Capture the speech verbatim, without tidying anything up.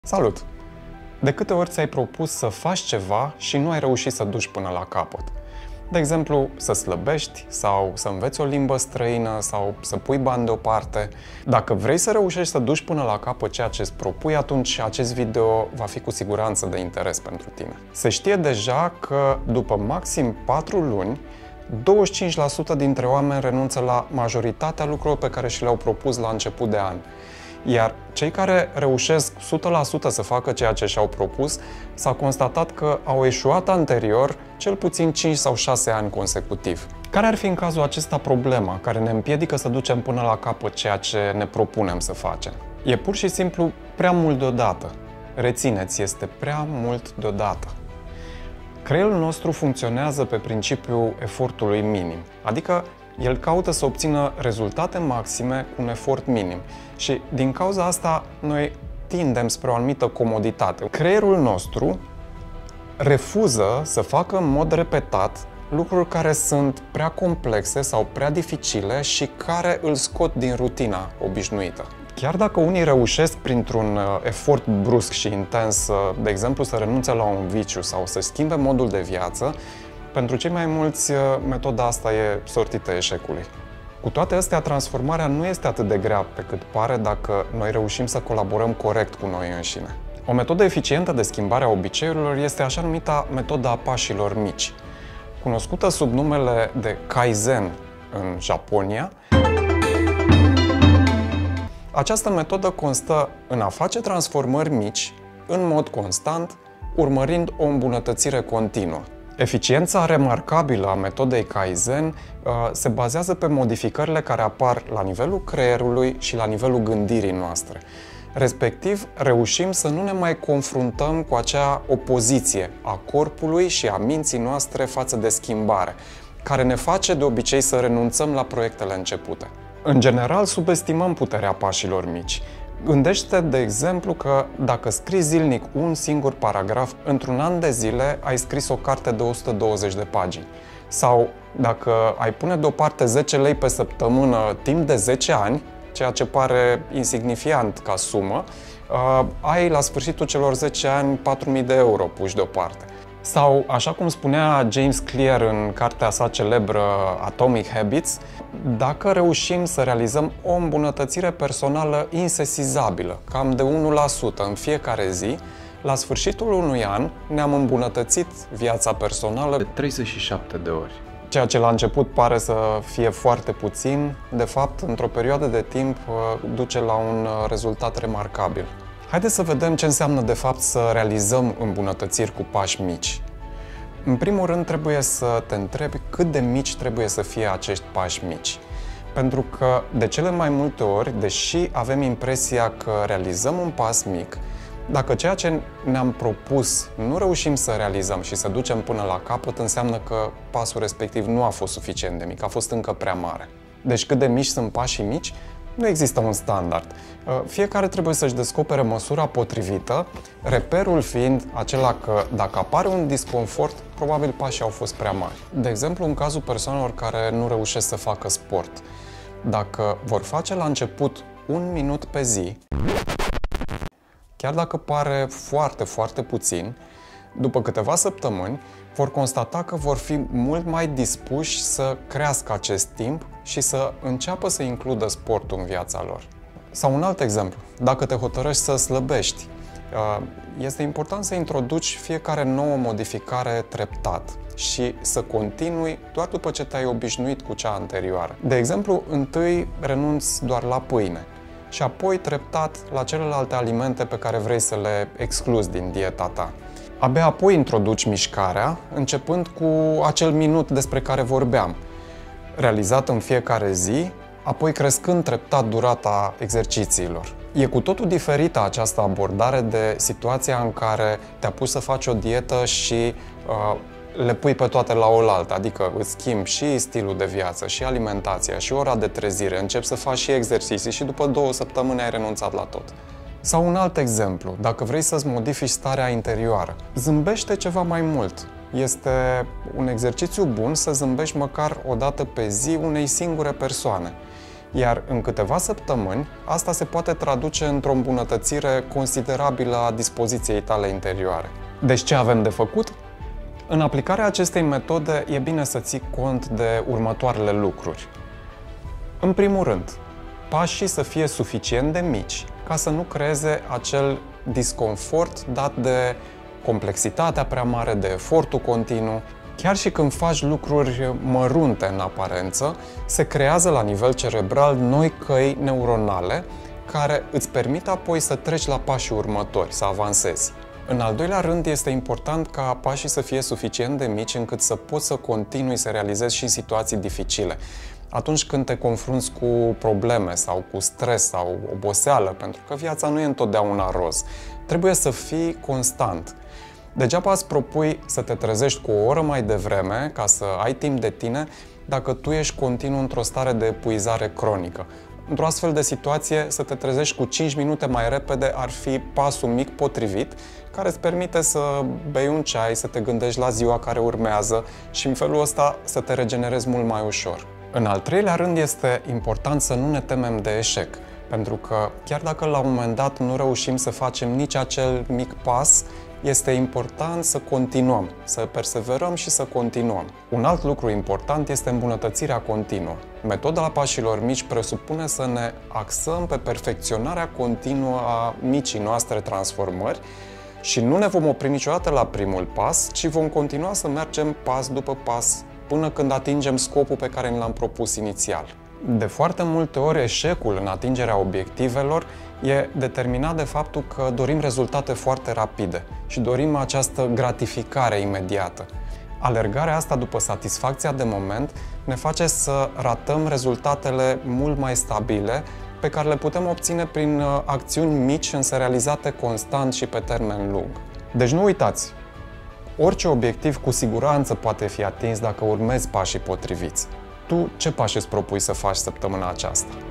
Salut! De câte ori ți-ai propus să faci ceva și nu ai reușit să duci până la capăt? De exemplu, să slăbești sau să înveți o limbă străină sau să pui bani deoparte. Dacă vrei să reușești să duci până la capăt ceea ce îți propui, atunci acest video va fi cu siguranță de interes pentru tine. Se știe deja că după maxim patru luni, douăzeci și cinci la sută dintre oameni renunță la majoritatea lucrurilor pe care și le-au propus la început de an. Iar cei care reușesc o sută la sută să facă ceea ce și-au propus, s-a constatat că au eșuat anterior cel puțin cinci sau șase ani consecutiv. Care ar fi în cazul acesta problema care ne împiedică să ducem până la capăt ceea ce ne propunem să facem? E pur și simplu prea mult deodată. Rețineți, este prea mult deodată. Creierul nostru funcționează pe principiul efortului minim, adică el caută să obțină rezultate maxime cu un efort minim și din cauza asta noi tindem spre o anumită comoditate. Creierul nostru refuză să facă în mod repetat lucruri care sunt prea complexe sau prea dificile și care îl scot din rutina obișnuită. Chiar dacă unii reușesc printr-un efort brusc și intens, de exemplu să renunțe la un viciu sau să schimbe modul de viață, pentru cei mai mulți, metoda asta e sortită eșecului. Cu toate astea, transformarea nu este atât de grea pe cât pare dacă noi reușim să colaborăm corect cu noi înșine. O metodă eficientă de schimbare a obiceiurilor este așa numita metoda a pașilor mici. Cunoscută sub numele de Kaizen în Japonia, această metodă constă în a face transformări mici, în mod constant, urmărind o îmbunătățire continuă. Eficiența remarcabilă a metodei Kaizen uh, se bazează pe modificările care apar la nivelul creierului și la nivelul gândirii noastre. Respectiv, reușim să nu ne mai confruntăm cu acea opoziție a corpului și a minții noastre față de schimbare, care ne face de obicei să renunțăm la proiectele începute. În general, subestimăm puterea pașilor mici. Gândește, de exemplu, că dacă scrii zilnic un singur paragraf, într-un an de zile ai scris o carte de o sută douăzeci de pagini. Sau dacă ai pune deoparte zece lei pe săptămână timp de zece ani, ceea ce pare insignifiant ca sumă, ai la sfârșitul celor zece ani patru mii de euro puși deoparte. Sau, așa cum spunea James Clear în cartea sa celebră Atomic Habits, dacă reușim să realizăm o îmbunătățire personală insesizabilă, cam de unu la sută în fiecare zi, la sfârșitul unui an ne-am îmbunătățit viața personală de treizeci și șapte de ori. Ceea ce la început pare să fie foarte puțin, de fapt, într-o perioadă de timp duce la un rezultat remarcabil. Haideți să vedem ce înseamnă de fapt să realizăm îmbunătățiri cu pași mici. În primul rând trebuie să te întrebi cât de mici trebuie să fie acești pași mici. Pentru că de cele mai multe ori, deși avem impresia că realizăm un pas mic, dacă ceea ce ne-am propus nu reușim să realizăm și să ducem până la capăt, înseamnă că pasul respectiv nu a fost suficient de mic, a fost încă prea mare. Deci cât de mici sunt pașii mici? Nu există un standard. Fiecare trebuie să-și descopere măsura potrivită, reperul fiind acela că dacă apare un disconfort, probabil pașii au fost prea mari. De exemplu, în cazul persoanelor care nu reușesc să facă sport, dacă vor face la început un minut pe zi, chiar dacă pare foarte, foarte puțin, după câteva săptămâni, vor constata că vor fi mult mai dispuși să crească acest timp și să înceapă să includă sportul în viața lor. Sau un alt exemplu, dacă te hotărăști să slăbești, este important să introduci fiecare nouă modificare treptat și să continui doar după ce te-ai obișnuit cu cea anterioară. De exemplu, întâi renunți doar la pâine și apoi treptat la celelalte alimente pe care vrei să le excluzi din dieta ta. Abia apoi introduci mișcarea, începând cu acel minut despre care vorbeam, realizat în fiecare zi, apoi crescând treptat durata exercițiilor. E cu totul diferită această abordare de situația în care te-a pus să faci o dietă și uh, le pui pe toate la oaltă, adică îți schimbi și stilul de viață, și alimentația, și ora de trezire, începi să faci și exerciții și după două săptămâni ai renunțat la tot. Sau un alt exemplu, dacă vrei să-ți modifici starea interioară, zâmbește ceva mai mult. Este un exercițiu bun să zâmbești măcar o dată pe zi unei singure persoane. Iar în câteva săptămâni, asta se poate traduce într-o îmbunătățire considerabilă a dispoziției tale interioare. Deci ce avem de făcut? În aplicarea acestei metode e bine să ții cont de următoarele lucruri. În primul rând, pașii să fie suficient de mici ca să nu creeze acel disconfort dat de complexitatea prea mare, de efortul continuu. Chiar și când faci lucruri mărunte în aparență, se creează la nivel cerebral noi căi neuronale care îți permit apoi să treci la pașii următori, să avansezi. În al doilea rând, este important ca pașii să fie suficient de mici încât să poți să continui să realizezi și în situații dificile. Atunci când te confrunți cu probleme sau cu stres sau oboseală, pentru că viața nu e întotdeauna roz, trebuie să fii constant. Degeaba îți propui să te trezești cu o oră mai devreme ca să ai timp de tine dacă tu ești continuu într-o stare de epuizare cronică. Într-o astfel de situație, să te trezești cu cinci minute mai repede ar fi pasul mic potrivit, care îți permite să bei un ceai, să te gândești la ziua care urmează și în felul ăsta să te regenerezi mult mai ușor. În al treilea rând, este important să nu ne temem de eșec, pentru că chiar dacă la un moment dat nu reușim să facem nici acel mic pas, este important să continuăm, să perseverăm și să continuăm. Un alt lucru important este îmbunătățirea continuă. Metoda pașilor mici presupune să ne axăm pe perfecționarea continuă a micii noastre transformări și nu ne vom opri niciodată la primul pas, ci vom continua să mergem pas după pas până când atingem scopul pe care ni l-am propus inițial. De foarte multe ori, eșecul în atingerea obiectivelor e determinat de faptul că dorim rezultate foarte rapide și dorim această gratificare imediată. Alergarea asta după satisfacția de moment ne face să ratăm rezultatele mult mai stabile pe care le putem obține prin acțiuni mici însă realizate constant și pe termen lung. Deci nu uitați, orice obiectiv cu siguranță poate fi atins dacă urmezi pașii potriviți. Tu ce pași îți propui să faci săptămâna aceasta?